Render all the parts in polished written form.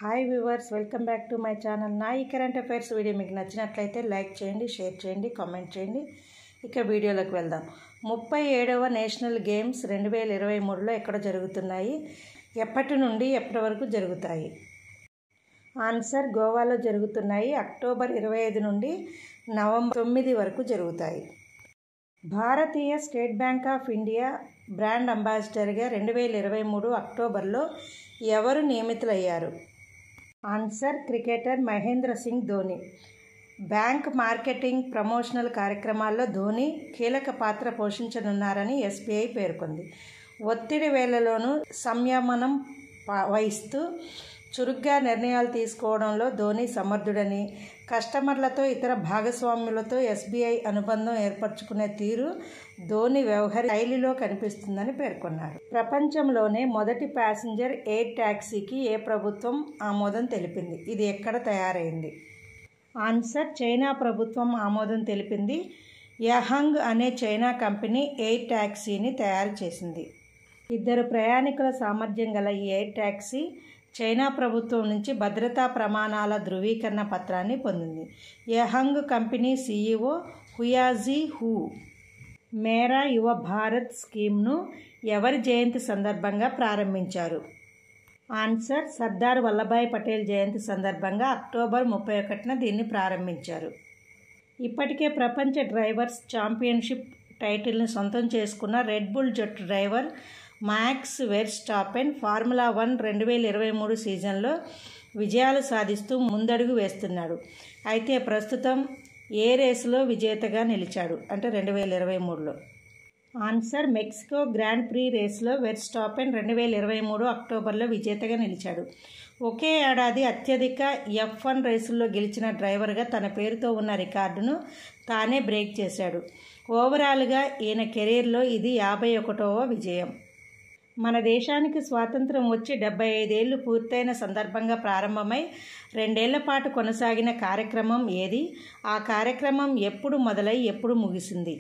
Hi viewers, welcome back to my channel. నా ఈ current affairs video మీకు నచ్చినట్లయితే లైక్ చేయండి, షేర్ చేయండి, కామెంట్ చేయండి. ఇక వీడియోలోకి వెళ్దాం. 37వ నేషనల్ గేమ్స్ 2023లో ఎక్కడ జరుగుతున్నాయి, ఎప్పటి నుండి ఎప్పటి వరకు జరుగుతాయి? ఆన్సర్: గోవాలో జరుగుతున్నాయి. అక్టోబర్ 25 నుండి నవంబర్ 9 వరకు జరుగుతాయి. భారతీయ State Bank of India brand అంబాసిడర్గా 2023 అక్టోబర్లో ఎవరు నియమితులయ్యారు? Answer: cricketer Mahendra Singh Dhoni. Bank marketing, promotional కార్యక్రమాల్లో ధోని కీలక పాత్ర పోషించనున్నారని ఎస్బీఐ పేర్కొంది. ఒత్తిడి వేళలోనూ సంయమనం వహిస్తూ చురుగ్గా నిర్ణయాలు తీసుకోవడంలో ధోని సమర్థుడని, కస్టమర్లతో, ఇతర భాగస్వాములతో ఎస్బీఐ అనుబంధం ఏర్పరచుకునే తీరు ధోని వ్యవహార శైలిలో కనిపిస్తుందని పేర్కొన్నారు. ప్రపంచంలోనే మొదటి ప్యాసింజర్ ఎయిర్ ట్యాక్సీకి ఏ ప్రభుత్వం ఆమోదం తెలిపింది? ఇది ఎక్కడ తయారైంది? ఆన్సర్: చైనా ప్రభుత్వం ఆమోదం తెలిపింది. యహంగ్ అనే చైనా కంపెనీ ఎయిర్ ట్యాక్సీని తయారు చేసింది. 2 ప్రయాణికుల సామర్థ్యం గల ఈ ఎయిర్ ట్యాక్సీ చైనా ప్రభుత్వం నుంచి భద్రతా ప్రమాణాల ధృవీకరణ పత్రాన్ని పొందింది. యహంగ్ కంపెనీ సీఈఓ హుయాజీ హూ మేరా యువ భారత్ స్కీమ్ను ఎవరి జయంతి సందర్భంగా ప్రారంభించారు? ఆన్సర్: సర్దార్ వల్లభాయ్ పటేల్ జయంతి సందర్భంగా అక్టోబర్ 31న దీన్ని ప్రారంభించారు. ఇప్పటికే ప్రపంచ డ్రైవర్స్ ఛాంపియన్షిప్ టైటిల్ని సొంతం చేసుకున్న రెడ్ బుల్ జట్టు డ్రైవర్ మాక్స్ వెర్స్టాపెన్ ఫార్ములా 1 2023 సీజన్లో విజయాలు సాధిస్తూ ముందడుగు వేస్తున్నాడు. అయితే ప్రస్తుతం ఏ రేసులో విజేతగా నిలిచాడు అంటే 2023లో? ఆన్సర్: మెక్సికో గ్రాండ్ ప్రీ రేసులో వెర్స్టాపెన్ 2023 అక్టోబర్లో విజేతగా నిలిచాడు. ఒకే ఏడాది అత్యధిక F1 రేసుల్లో గెలిచిన డ్రైవర్గా తన పేరుతో ఉన్న రికార్డును తానే బ్రేక్ చేశాడు. ఓవరాల్గా ఈయన కెరీర్లో ఇది 51వ విజయం. మన దేశానికి స్వాతంత్రం వచ్చి 75 ఏళ్లు పూర్తయిన సందర్భంగా ప్రారంభమై 2 ఏళ్ల పాటు కొనసాగిన కార్యక్రమం ఏది? ఆ కార్యక్రమం ఎప్పుడు మొదలై ఎప్పుడు ముగిసింది?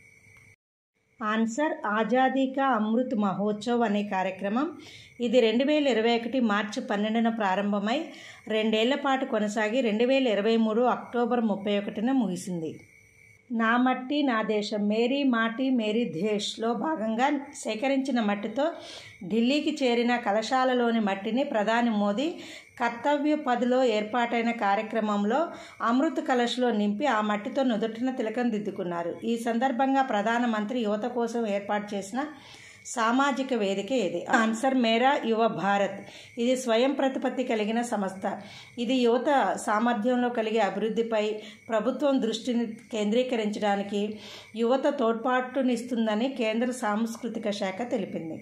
ఆన్సర్: ఆజాదీ కా అమృత్ మహోత్సవ్ అనే కార్యక్రమం. ఇది 2021 మార్చి 12న ప్రారంభమై 2 ఏళ్ల పాటు కొనసాగి 2023 అక్టోబర్ 31న ముగిసింది. నా మట్టి నా దేశం, మేరీ మాటి మేరీ దేశ్లో భాగంగా సేకరించిన మట్టితో ఢిల్లీకి చేరిన కలశాలలోని మట్టిని ప్రధాని మోదీ కర్తవ్య పథ్లో ఏర్పాటైన కార్యక్రమంలో అమృత్ కలశ్లో నింపి ఆ మట్టితో నుదుటిన తిలకం దిద్దుకున్నారు. ఈ సందర్భంగా ప్రధానమంత్రి యువత కోసం ఏర్పాటు చేసిన సామాజిక వేదిక ఇది. ఆన్సర్: మేరా యువ భారత్. ఇది స్వయం ప్రతిపత్తి కలిగిన సంస్థ. ఇది యువత సామర్థ్యంలో కలిగే అభివృద్ధిపై ప్రభుత్వం దృష్టిని కేంద్రీకరించడానికి యువత తోడ్పాటునిస్తుందని కేంద్ర సాంస్కృతిక శాఖ తెలిపింది.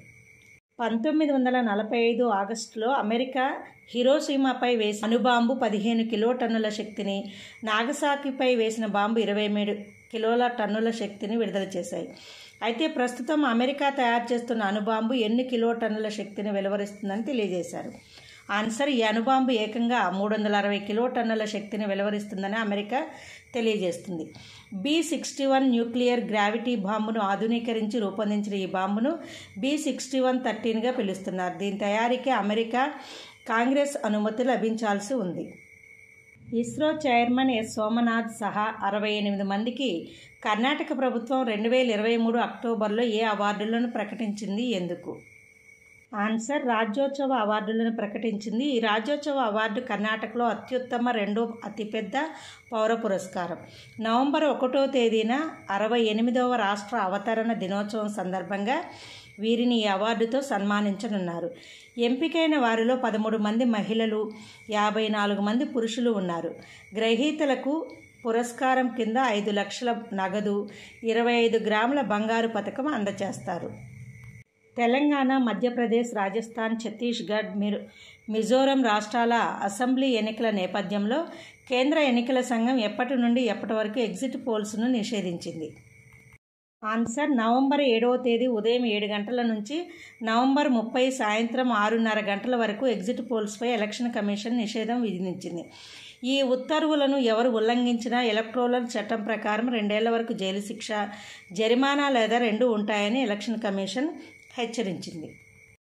1945 ఆగస్టులో అమెరికా హిరోషిమాపై వేసిన అణుబాంబు 15 కిలోటన్నుల శక్తిని, నాగసాకిపై వేసిన బాంబు 23 కిలోల టన్నుల శక్తిని విడుదల చేశాయి. అయితే ప్రస్తుతం అమెరికా తయారు చేస్తున్న అణుబాంబు ఎన్ని కిలోటన్నుల శక్తిని వెలువరిస్తుందని తెలియజేశారు. ఆన్సర్: ఈ అణుబాంబు ఏకంగా 360 కిలోటన్నుల శక్తిని వెలువరిస్తుందని అమెరికా తెలియజేస్తుంది. B-61 న్యూక్లియర్ గ్రావిటీ బాంబును ఆధునీకరించి రూపొందించిన ఈ బాంబును B-61-13గా పిలుస్తున్నారు. దీని తయారీకి అమెరికా కాంగ్రెస్ అనుమతి లభించాల్సి ఉంది. ఇస్రో చైర్మన్ ఎస్ సోమనాథ్ సహా 68 మందికి కర్ణాటక ప్రభుత్వం 2023 అక్టోబర్లో ఏ అవార్డులను ప్రకటించింది? ఎందుకు? ఆన్సర్: రాజ్యోత్సవ అవార్డులను ప్రకటించింది. ఈ రాజ్యోత్సవ అవార్డు కర్ణాటకలో అత్యుత్తమ 2వ అతిపెద్ద పౌర పురస్కారం. నవంబర్ 1వ తేదీన 68వ రాష్ట్ర అవతరణ దినోత్సవం సందర్భంగా వీరిని ఈ అవార్డుతో సన్మానించనున్నారు. ఎంపికైన వారిలో 13 మంది మహిళలు, 54 మంది పురుషులు ఉన్నారు. గ్రహీతలకు పురస్కారం కింద 5 లక్షల నగదు, 25 గ్రాముల బంగారు పతకం అందజేస్తారు. తెలంగాణ, మధ్యప్రదేశ్, రాజస్థాన్, ఛత్తీస్గఢ్, మిజోరం రాష్ట్రాల అసెంబ్లీ ఎన్నికల నేపథ్యంలో కేంద్ర ఎన్నికల సంఘం ఎప్పటి నుండి ఎప్పటి వరకు ఎగ్జిట్ పోల్స్ను నిషేధించింది? ఆన్సర్: నవంబర్ 7వ తేదీ ఉదయం 7 గంటల నుంచి నవంబర్ 30 సాయంత్రం 6:30 గంటల వరకు ఎగ్జిట్ పోల్స్పై ఎలక్షన్ కమిషన్ నిషేధం విధించింది. ఈ ఉత్తర్వులను ఎవరు ఉల్లంఘించినా ఎలక్టోరల్ చట్టం ప్రకారం 2 ఏళ్ల వరకు జైలు శిక్ష, జరిమానా లేదా 2 ఉంటాయని ఎలక్షన్ కమిషన్ హెచ్చరించింది.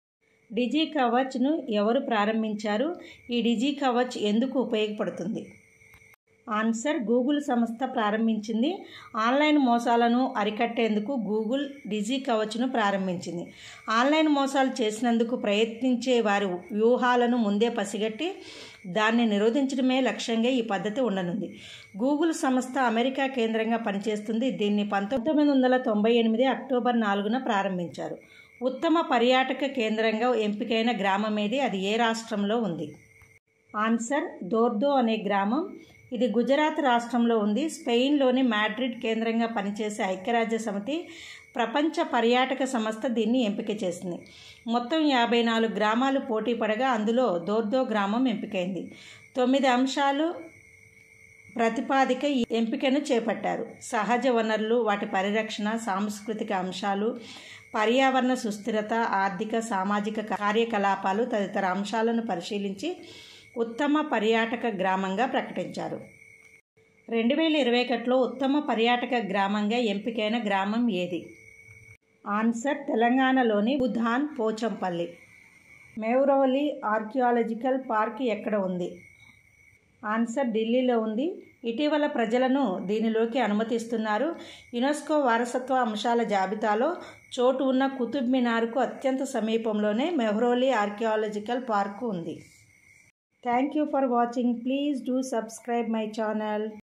డిజి కవచ్ను ఎవరు ప్రారంభించారు? ఈ డిజి కవచ్ ఎందుకు ఉపయోగపడుతుంది? ఆన్సర్, గూగుల్ సంస్థ ప్రారంభించింది. ఆన్లైన్ మోసాలను అరికట్టేందుకు గూగుల్ డిజి కవచ్ను ప్రారంభించింది. ఆన్లైన్ మోసాలు చేసినందుకు ప్రయత్నించే వారి వ్యూహాలను ముందే పసిగట్టి దాన్ని నిరోధించడమే లక్ష్యంగా ఈ పద్ధతి ఉండనుంది. గూగుల్ సంస్థ అమెరికా కేంద్రంగా పనిచేస్తుంది. దీన్ని 1998 అక్టోబర్ 4న ప్రారంభించారు. ఉత్తమ పర్యాటక కేంద్రంగా ఎంపికైన గ్రామం ఏది? అది ఏ రాష్ట్రంలో ఉంది? ఆన్సర్, దోర్దో అనే గ్రామం. ఇది గుజరాత్ రాష్ట్రంలో ఉంది. స్పెయిన్లోని మాడ్రిడ్ కేంద్రంగా పనిచేసే ఐక్యరాజ్య సమితి ప్రపంచ పర్యాటక సంస్థ దీన్ని ఎంపిక చేసింది. మొత్తం 54 గ్రామాలు పోటీ పడగా అందులో దోర్దో గ్రామం ఎంపికైంది. 9 అంశాలు ప్రతిపాదిక ఈ ఎంపికను చేపట్టారు. సహజ వనరులు, వాటి పరిరక్షణ, సాంస్కృతిక అంశాలు, పర్యావరణ సుస్థిరత, ఆర్థిక సామాజిక కార్యకలాపాలు తదితర అంశాలను పరిశీలించి ఉత్తమ పర్యాటక గ్రామంగా ప్రకటించారు. 2021లో ఉత్తమ పర్యాటక గ్రామంగా ఎంపికైన గ్రామం ఏది? ఆన్సర్, తెలంగాణలోని భూధాన్ పోచంపల్లి. మెహ్రౌలి ఆర్కియాలజికల్ పార్క్ ఎక్కడ ఉంది? ఆన్సర్, ఢిల్లీలో ఉంది. ఇటీవల ప్రజలను దీనిలోకి అనుమతిస్తున్నారు. యునెస్కో వారసత్వ అంశాల జాబితాలో చోటు ఉన్న కుతుబ్ మినార్కు అత్యంత సమీపంలోనే మెహ్రౌలి ఆర్కియాలజికల్ పార్క్ ఉంది. Thank you for watching. Please do subscribe my channel.